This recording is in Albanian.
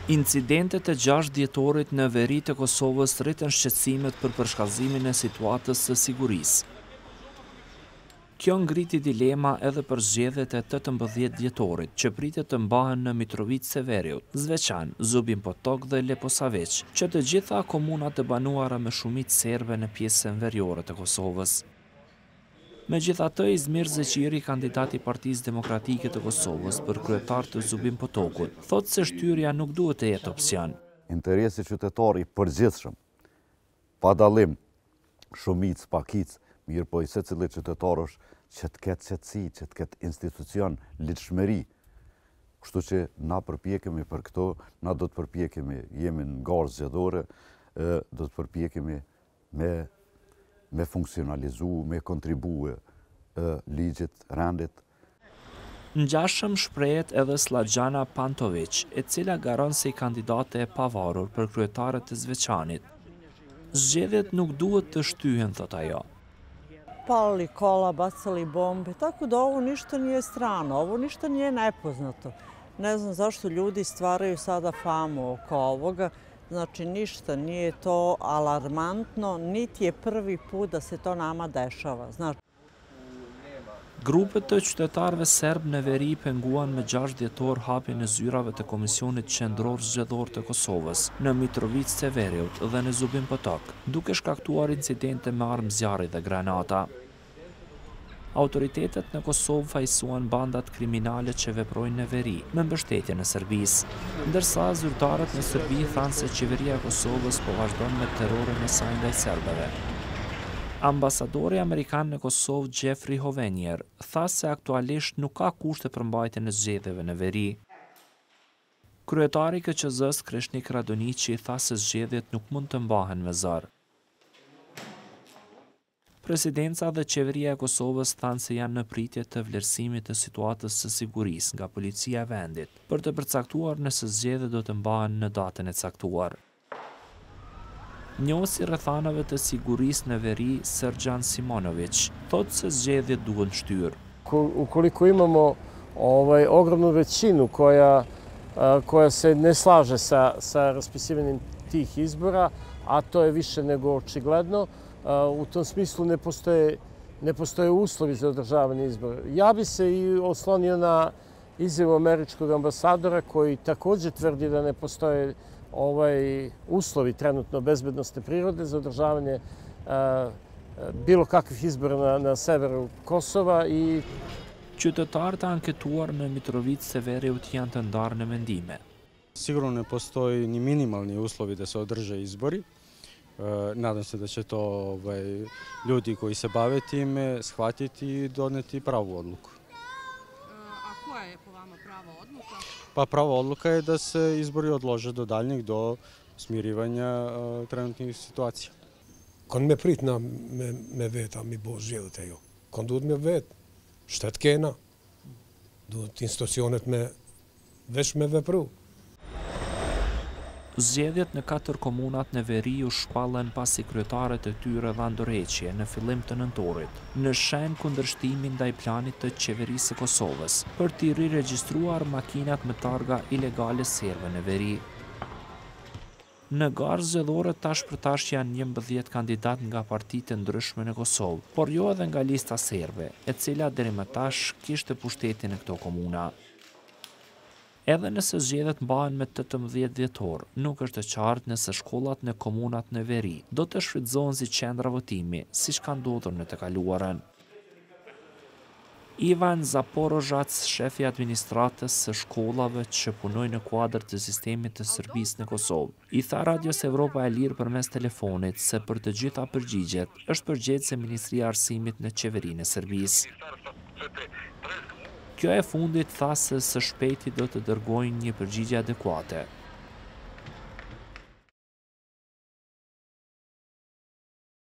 Incidentet e 6 dhjetorit në veri të Kosovës rritën shqetësimet për përshkallëzimin e situatës së sigurisë. Kjo ngriti dilema edhe për zgjedhjet e 18 dhjetorit, që pritet të mbahen në Mitrovic-Severiut, Zveçan, Zubin Potok dhe Leposavić, që të gjitha komunat të banuara me shumicë serbe në pjesën veriore të Kosovës. Megjithatë, Izmir Zeqiri, kandidati i Partisë Demokratike të Kosovës për kryetar të Zubin Potokut, thotë se shtyrja nuk duhet të jetë opsion. Interesi qytetar i përgjithshëm, pa dallim, shumicë, pakicë, mirë po i secili qytetar është që të ketë qetësi, që të ketë institucion, ligjshmëri. Kështu që na përpjekemi për këto, na do të përpjekemi, jemi në garë zgjedhore, do të përpjekemi me funksionalizu, me kontribue ligjit, rendit. Ngjashëm shprehet edhe Slagjana Pantović, e cila garon si kandidate e pavarur për kryetare të Zveçanit. Zgjedhjet nuk duhet të shtyhen, thot ajo. Palili kola, bacali bombe, tako da ovo ništa nije strano, ovo ništa nije nepoznato. Ne znam zašto ljudi stvaraju sada famu oko ovoga, znači ništa nije to alarmantno, niti je prvi put da se to nama dešava. Znači, Grupet të qytetarëve serb në veri penguan me 6 dhjetor hapjen e zyrave të Komisionit Qendror Zgjedhor të Kosovës në Mitrovic-Severiut dhe në Zubin Potok, duke shkaktuar incidente me armë zjarri dhe granata. Autoritetet në Kosovë fajsuan bandat kriminale që veprojnë në veri me mbështetje në Serbisë, ndërsa zyrtarët në Serbi thanë se qeveria e Kosovës po vazhdon me terrorin e saj ndaj serbëve. Ambasadori Amerikan në Kosovë, Jeffrey Hovenier, tha se aktualisht nuk ka kushte për mbajtjen e zgjedhjeve në veri. Kryetari i KQZ-s Kreshnik Radoniqi tha se zgjedhjet nuk mund të mbahen me zor. Presidenca dhe qeveria e Kosovës thanë se janë në pritje të vlerësimit të situatës së sigurisë nga policia e vendit, për të përcaktuar nëse zgjedhjet do të mbahen në datën e caktuar. Njohësi rrethanave të sigurisë në veri, Srdjan Simonović, thotë se zgjedhjet duhen shtyrë. Ukoliko imamo ogromnu većinu koja se ne slaže sa raspisivanjem tih izbora, a to je više nego očigledno, u tom smislu ne postoje uslovi za održavanje izbora. Ja bi se i oslonio na izjavu američkog ambasadora koji također tvrdi da ne postoje uslovi trenutno bezbednosne prirode za održavanje bilo kakvih izbora na severu Kosova i Qytetarët e anketuar në Mitrovic-Severiut janë të ndarë në mendime. Sigurno ne postoji ni minimalni uslovi da se održe izbori. Nadam se da će to ljudi koji se bave time shvatiti i doneti pravu odluku. A koja je po vama prava odluka? Pa prava odluka je da se izbori odlože do daljnjeg, do smirivanja trenutnih situacija. Kanë me prit na me veta mi bo zgjedhjet e jo. Kanë duhet me vet, shtet kena. Duhet institucionet veç me vepru. Zgjedhjet në 4 komunat në veri u shpallën pasi kryetarët e tyre dhanë dorëheqje në fillim të nëntorit, në shenjë kundërshtimin ndaj planit të qeverisë së Kosovës për t'i riregjistruar makinat me targa ilegale serbe në veri. Në garë zgjedhore tash për tash janë 11 kandidat nga partitë të ndryshme në Kosovë, por jo edhe nga lista serbe, e cila deri më tash kishte pushtetin në këto komuna. Edhe nëse zgjedhjet mbahen me 18 dhjetor, nuk është e qartë nëse shkollat në komunat në veri do të shfrytëzohen si qendra votimi, siç ka ndodhur në të kaluarën. Ivan Zaporozhac, shefi i administratës së shkollave që punojnë në kuadër të sistemit të Serbisë në Kosovë, i tha Radios Evropa e Lirë përmes telefonit se për të gjitha përgjigjet është përgjegjëse Ministria e Arsimit në qeverinë e Serbisë. Kjo e fundit tha se së shpejti do të dërgojnë një përgjigje adekuate.